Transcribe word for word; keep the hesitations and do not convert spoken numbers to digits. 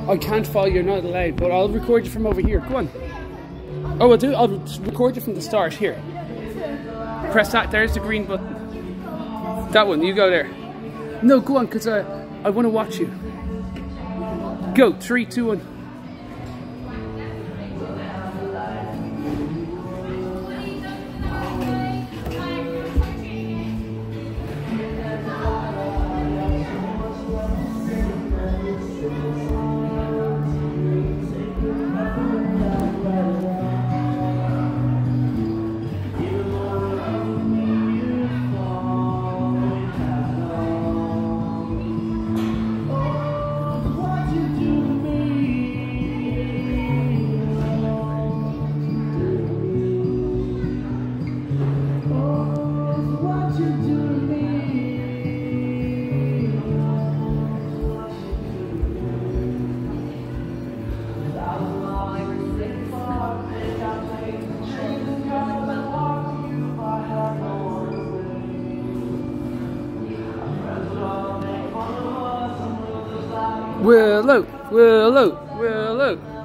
I can't follow, you're not allowed, but I'll record you from over here. Go on. Oh, I'll do. I'll record you from the start. Here. Press that. There's the green button. That one. You go there. No, go on, because I, I want to watch you. Go. Three, two, one. Willow, Willow, Willow.